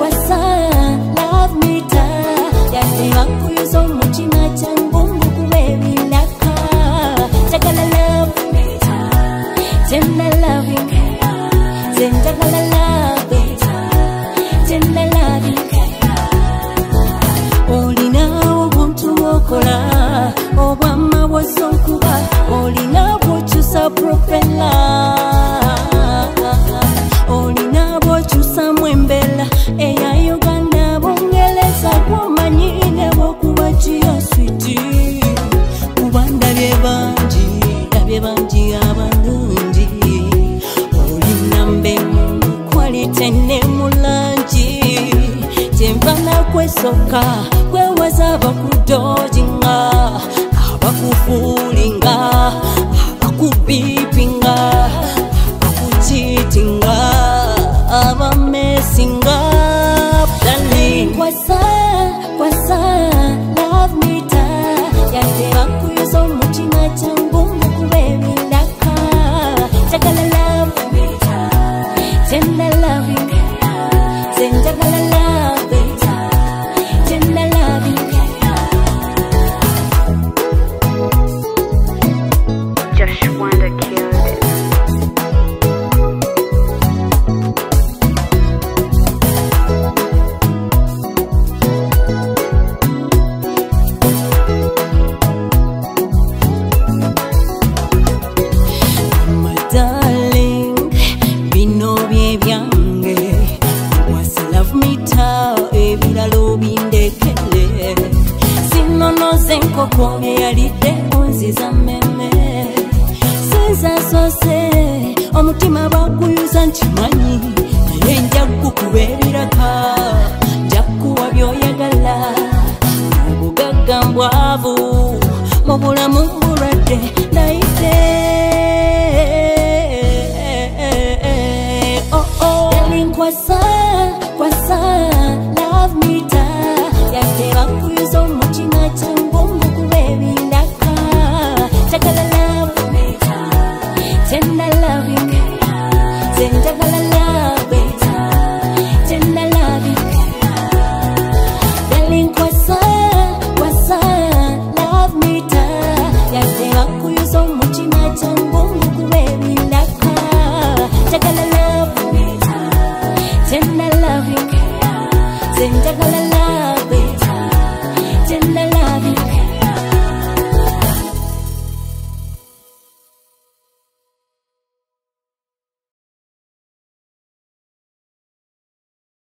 kwasa love meter yateba kuyuza umutima changu ngukubebindaka chakala love meter tena loving zenjagala love meter tena loving olina obuntu okola obwama bwosonkuba olina bwokyusa propela olina bwokyusa mwembela eya Uganda Bungereza gwomanyine bwokuba kiyaswiti kuba ndabye bangi abalungi olina mbemu quality ne mulangi tembana kwesoka kwewaza abakudojinga abakufulinga abakubipinga abakuchitinga abamesinga darling kwasa love meter yateba kuyuza umutima changu ngukubebindaka chakala love meter tena loving zenjagala love meter tena loving Just wanna kill it. My darling, bino bye byange wasi love meter ebiralo bindekele sinonoze nkoko yalidde onziza meme sinza sose omutima bakuyuza nkimanyi naye njakukuba ebiraka njakuwa byoyagala obugagga mbwavu mu bulamu bulwadde ndayite kwasa love meter yateba kuyuza umutima changu ngukubebindaka chakala love meter tena loving zenjagala love meter tena loving darling kwasa love meter yateba kuyuza umutima changu ngukubebindaka chakala love meter tena loving zenjagala